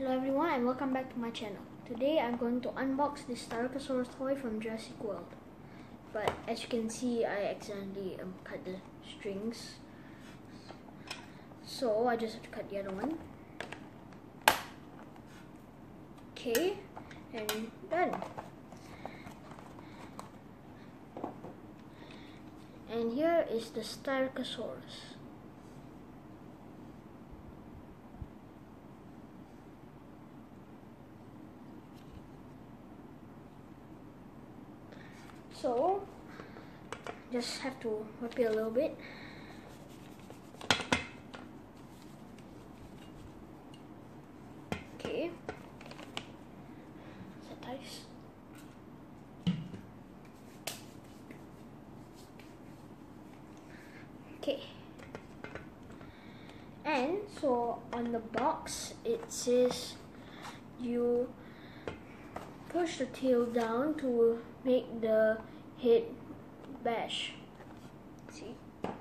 Hello everyone and welcome back to my channel. Today I'm going to unbox this Styracosaurus toy from Jurassic World. But as you can see, I accidentally cut the strings. So I just have to cut the other one. Okay, and done. And here is the Styracosaurus. So, just have to whip it a little bit. Okay. Set nice. Okay. And so on the box it says you push the tail down to make the head bash. See?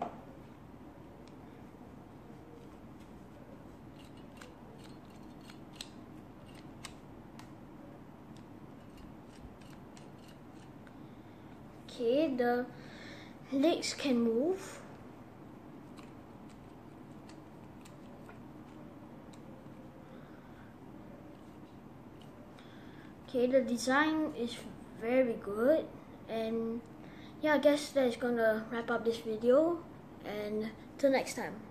Okay, the legs can move. Okay, the design is very good, and yeah, I guess that is gonna wrap up this video, and till next time.